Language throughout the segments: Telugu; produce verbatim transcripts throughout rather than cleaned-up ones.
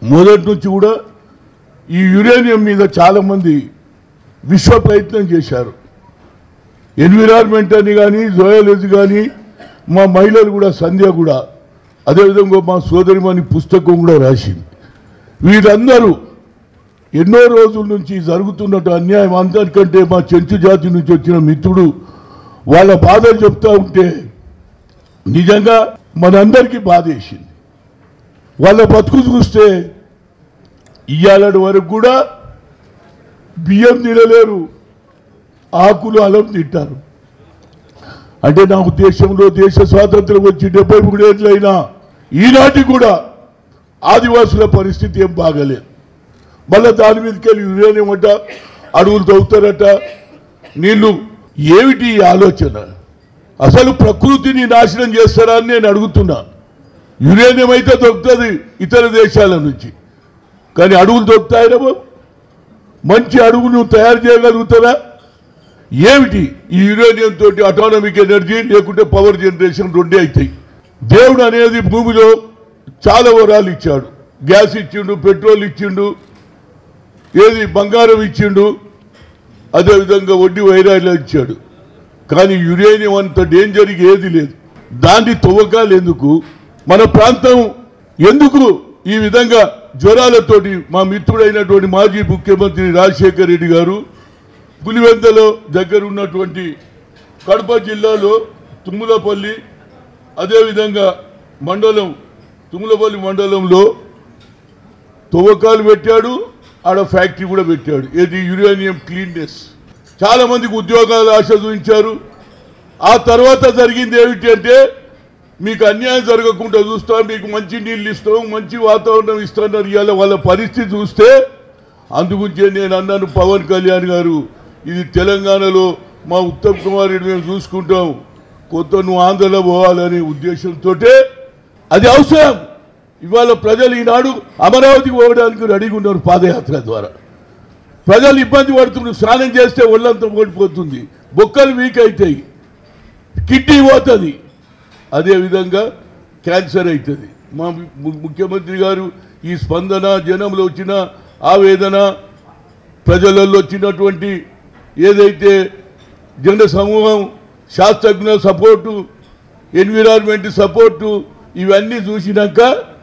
మొదటి నుంచి కూడా ఈ యురేనియం మీద చాలామంది విశ్వ ప్రయత్నం చేశారు. ఎన్విరాన్మెంట్ అని కానీ జువాలజీ కానీ మా మహిళలు కూడా సంధ్య కూడా అదేవిధంగా మా సోదరిమణి పుస్తకం కూడా రాసింది. వీరందరూ ఎన్నో రోజుల నుంచి జరుగుతున్నట్టు అన్యాయం అందరికంటే మా చెంచు జాతి నుంచి వచ్చిన మిత్రుడు వాళ్ళ బాధలు చెప్తా ఉంటే నిజంగా మనందరికీ బాధ వేసింది. వాళ్ళ బతుకు చూస్తే ఇయ్యాలటి వరకు కూడా బియ్యం తినలేరు, ఆకులు అలం తింటారు. అంటే నాకు దేశంలో దేశ స్వాతంత్రం వచ్చి డెబ్బై మూడు ఏళ్ళైనా ఈనాటి కూడా ఆదివాసుల పరిస్థితి ఏం బాగలేదు. మళ్ళీ దాని మీదకి వెళ్ళి యురేనియం అంట, అడవులు తవ్వుతారట, నీళ్లు. ఏమిటి ఈ ఆలోచన? అసలు ప్రకృతిని నాశనం చేస్తారా అని నేను అడుగుతున్నా. యురేనియం అయితే దొరుకుతుంది ఇతర దేశాల నుంచి, కానీ అడవులు దొరుకుతాయినా బాబు? మంచి అడవును తయారు చేయగలుగుతారా? ఏమిటి ఈ యురేనియం తోటి ఆటోనమిక్ ఎనర్జీ లేకుంటే పవర్ జనరేషన్ రెండే అవుతాయి. దేవుడు అనేది భూమిలో చాలా వరాలు ఇచ్చాడు. గ్యాస్ ఇచ్చిండు, పెట్రోల్ ఇచ్చిండు, ఏది బంగారం ఇచ్చిండు, అదేవిధంగా వడ్డీ వైరాలు ఇచ్చాడు. కానీ యురేనియం అంత డేంజర్ ఏది లేదు. దాన్ని తవ్వకాలు ఎందుకు? మన ప్రాంతం ఎందుకు ఈ విధంగా జ్వరాలతోటి? మా మిత్రుడైనటువంటి మాజీ ముఖ్యమంత్రి రాజశేఖర్ రెడ్డి గారు పులివెందలో దగ్గర ఉన్నటువంటి కడప జిల్లాలో తుమ్మలపల్లి అదేవిధంగా మండలం తుమ్మలపల్లి మండలంలో తవ్వకాలు పెట్టాడు, ఆడ ఫ్యాక్టరీ కూడా పెట్టాడు. ఏది యురేనియం క్లీన్నెస్. చాలా మందికి ఉద్యోగాలు ఆశ చూపించారు. ఆ తర్వాత జరిగింది ఏమిటి అంటే, మీకు అన్యాయం జరగకుండా చూస్తాం, మీకు మంచి నీళ్ళు ఇస్తాం, మంచి వాతావరణం ఇస్తున్నారు. ఇవాళ వాళ్ళ పరిస్థితి చూస్తే అందుగురించే నేను అన్నాను, పవన్ కళ్యాణ్ గారు ఇది తెలంగాణలో మా ఉత్తమ్ కుమార్ రెడ్డి మేము చూసుకుంటాం, కొత్త నువ్వు ఆంధ్రలో పోవాలనే ఉద్దేశంతో అది అవసరం. ఇవాళ ప్రజలు ఈనాడు అమరావతికి పోవడానికి రెడీగా ఉన్నారు పాదయాత్ర ద్వారా. ప్రజలు ఇబ్బంది పడుతున్నారు. స్నానం చేస్తే ఒళ్ళంతా ఓడిపోతుంది, బొక్కలు వీక్ అవుతాయి, కిడ్నీ పోతుంది, అదేవిధంగా క్యాన్సర్ అవుతుంది. మా ముఖ్యమంత్రి గారు ఈ స్పందన, జనంలో వచ్చిన ఆవేదన, ప్రజలలో వచ్చినటువంటి ఏదైతే జన సమూహం, శాస్త్రజ్ఞుల సపోర్టు, ఎన్విరాన్మెంట్ సపోర్టు, ఇవన్నీ చూసినాక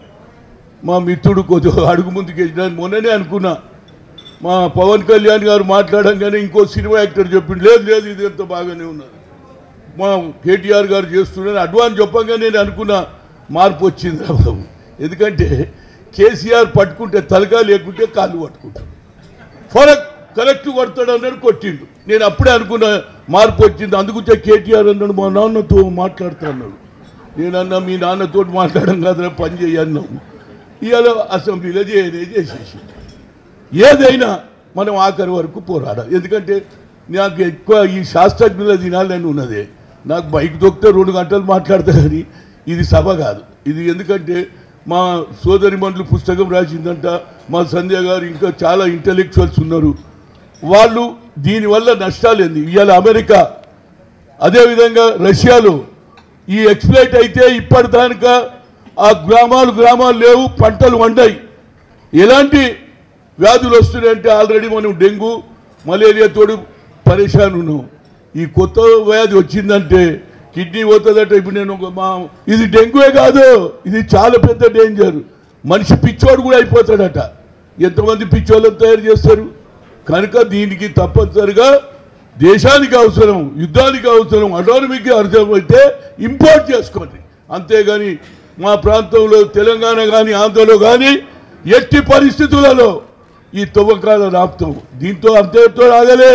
మా మిత్రుడు కొంచెం అడుగు ముందుకు వేసిన. మొన్ననే అనుకున్నా, మా పవన్ కళ్యాణ్ గారు మాట్లాడంగానే ఇంకో సినిమా యాక్టర్ చెప్పిండు, లేదు లేదు ఇది ఎంత బాగానే ఉన్నది, మా కేటీఆర్ గారు చేస్తున్నారని అడ్వాన్స్ చెప్పంగా నేను అనుకున్నా మార్పు వచ్చింది బాబు. ఎందుకంటే కేసీఆర్ పట్టుకుంటే తలగా, లేకుంటే కాళ్ళు పట్టుకుంటాడు. ఫరక్ కరెక్ట్ కొడతాడు అన్నాడు, కొట్టిండు. నేను అప్పుడే అనుకున్నా మార్పు వచ్చింది. అందుకుంటే కేటీఆర్ అన్నాడు మా నాన్నతో మాట్లాడుతా అన్నాడు. నేనన్నా మీ నాన్నతో మాట్లాడడం కాదు, పని చేయన్నాము. ఇవాళ అసెంబ్లీలో చేయనే చేసేసి ఏదైనా మనం ఆఖరి వరకు పోరాడాలి. ఎందుకంటే నాకు ఎక్కువ ఈ శాస్త్రజ్ఞుల దినాలని ఉన్నదే. నాకు బైక్ దొక్కితే రెండు గంటలు మాట్లాడతా, కానీ ఇది సభ కాదు ఇది. ఎందుకంటే మా సోదరి మండలి పుస్తకం రాసిందంట, మా సంధ్య గారు, ఇంకా చాలా ఇంటలెక్చువల్స్ ఉన్నారు. వాళ్ళు దీనివల్ల నష్టాలు ఏంది? ఇవాళ అమెరికా అదేవిధంగా రష్యాలో ఈ ఎక్స్ప్లైట్ అయితే ఇప్పటిదానిక ఆ గ్రామాలు గ్రామాలు లేవు, పంటలు వండాయి. ఎలాంటి వ్యాధులు వస్తున్నాయంటే ఆల్రెడీ మనం డెంగ్యూ మలేరియా తోడు పరేషాన్ ఉన్నాం. ఈ కొత్త వ్యాధి వచ్చిందంటే కిడ్నీ పోతుందట. ఇప్పుడు నేను మా ఇది డెంగ్యూే కాదు, ఇది చాలా పెద్ద డేంజర్. మనిషి పిచ్చోడు కూడా అయిపోతాడట. ఎంతమంది పిచ్చోళ్ళని తయారు చేస్తారు? కనుక దీనికి తప్పనిసరిగా దేశానికి అవసరం, యుద్ధానికి అవసరం, అటానమీకి అర్థమైతే ఇంపోర్ట్ చేసుకోండి. అంతేగాని మా ప్రాంతంలో తెలంగాణ కానీ ఆంధ్రలో కానీ ఎట్టి పరిస్థితులలో ఈ తవ్వకాల రాపుతాం. దీంతో అంతేతో ఆగలే.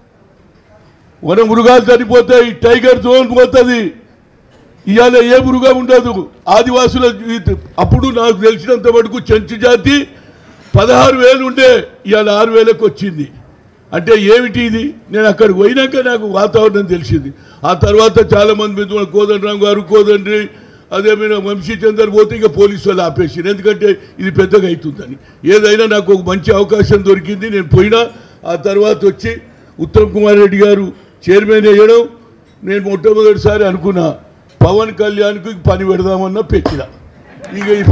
వన మృగాలు చనిపోతాయి, టైగర్ జోన్ పోతుంది. ఇవాళ ఏ మృగం ఉండదు. ఆదివాసుల అప్పుడు నాకు తెలిసినంత మటుకు చెంచు జాతి పదహారు వేలు ఉండే, ఇవాళ ఆరు వేలకు వచ్చింది. అంటే ఏమిటి ఇది? నేను అక్కడికి పోయినాక నాకు వాతావరణం తెలిసింది. ఆ తర్వాత చాలామంది మిత్రులు కోదండరామ్ గారు, కోదండ్రి, అదేమైనా వంశీచందర్ పోతే ఇక పోలీసు వాళ్ళు ఆపేసారు. ఎందుకంటే ఇది పెద్దగా అవుతుందని. ఏదైనా నాకు ఒక మంచి అవకాశం దొరికింది, నేను పోయినా. ఆ తర్వాత వచ్చి ఉత్తమ్ కుమార్ రెడ్డి గారు చైర్మన్ వేయడం, నేను మొట్టమొదటిసారి అనుకున్నా పవన్ కళ్యాణ్కి పని పెడదామన్నా పెట్టిన. ఇక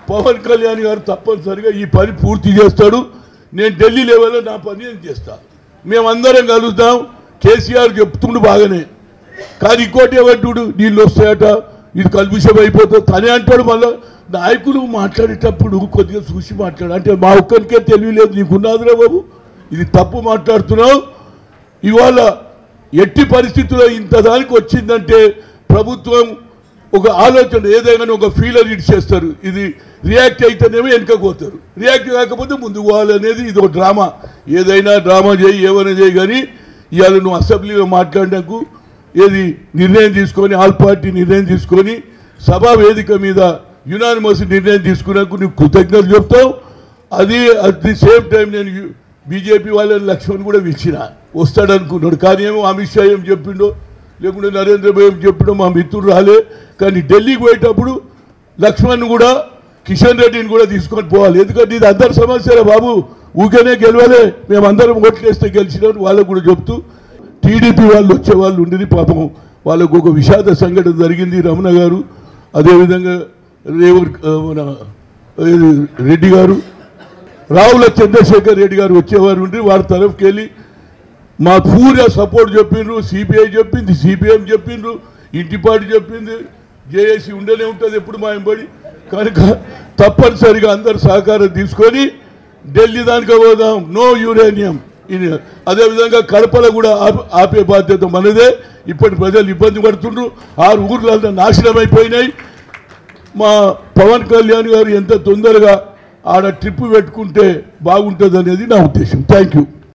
పవన్ కళ్యాణ్ గారు తప్పనిసరిగా ఈ పని పూర్తి చేస్తాడు. నేను ఢిల్లీ లెవెల్లో నా పని నేను చేస్తాను. మేమందరం కలుద్దాం. కేసీఆర్ చెప్తుండు బాగానే, కానీ ఇంకోటి ఏమంటుడు నీళ్ళు వస్తాయట, ఇది కలుషితం అయిపోతుంది తనే అంటాడు. మళ్ళీ నాయకులు మాట్లాడేటప్పుడు కొద్దిగా చూసి మాట్లాడు అంటే మా ఒక్కరికే తెలియలేదు, నీకున్నదిరా బాబు, ఇది తప్పు మాట్లాడుతున్నావు. ఇవాళ ఎట్టి పరిస్థితుల్లో ఇంత దానికి వచ్చిందంటే ప్రభుత్వం ఒక ఆలోచన ఏదైనా ఒక ఫీలర్ ఇట్ చేస్తారు. ఇది రియాక్ట్ అయితేనేమో వెనకపోతారు, రియాక్ట్ కాకపోతే ముందుకు పోవాలనేది ఇది ఒక డ్రామా. ఏదైనా డ్రామా చేయి ఏమైనా చేయి, కానీ ఇవాళ నువ్వు అసెంబ్లీలో మాట్లాడినకు ఏది నిర్ణయం తీసుకొని ఆల్ పార్టీ నిర్ణయం తీసుకొని సభా వేదిక మీద యునానిమస్ నిర్ణయం తీసుకున్నకు నువ్వు కృతజ్ఞతలు చెప్తావు. అది అట్ ది సేమ్ టైం నేను బీజేపీ వాళ్ళని లక్ష్మణ్ కూడా పిలిచిన వస్తాడనుకున్నాడు, కానీ ఏమో అమిత్ షా ఏం చెప్పిండో లేకుంటే నరేంద్ర మోదీ ఏం చెప్పిండో మా మిత్రుడు రాలే. కానీ ఢిల్లీకి పోయేటప్పుడు లక్ష్మణ్ కూడా కిషన్ రెడ్డిని కూడా తీసుకొని పోవాలి, ఎందుకంటే ఇది అందరి సమస్యలే బాబు, ఊకేనే గెలవలే, మేమందరం ఓట్లేస్తే గెలిచినారు వాళ్ళకు కూడా చెప్తూ టీడీపీ వాళ్ళు వచ్చే వాళ్ళు ఉండేది పాపం వాళ్ళకు ఒక విషాద సంఘటన జరిగింది. రమణ గారు అదేవిధంగా రేవర్ మన రెడ్డి గారు రావుల చంద్రశేఖర్ రెడ్డి గారు వచ్చేవారు ఉండి వారి తరఫుకి వెళ్ళి మా పూర్తిగా సపోర్ట్ చెప్పిండ్రు. సిపిఐ చెప్పింది, సిపిఎం చెప్పిండ్రు, ఇంటిపాటి చెప్పింది, జేఏసీ ఉండనే ఉంటుంది ఎప్పుడు మా ఎంబడి. కనుక తప్పనిసరిగా అందరు సహకారం తీసుకొని ఢిల్లీ దానికి పోదాం, నో యురేనియం. అదేవిధంగా కడపలో కూడా ఆపే బాధ్యత మనదే. ఇప్పటి ప్రజలు ఇబ్బంది పడుతుండ్రు, ఆరు ఊర్లలో నాశనం అయిపోయినాయి. మా పవన్ కళ్యాణ్ గారు ఎంత తొందరగా ఆడ ట్రిప్ పెట్టుకుంటే బాగుంటుంది అనేది నా ఉద్దేశం. Thank you.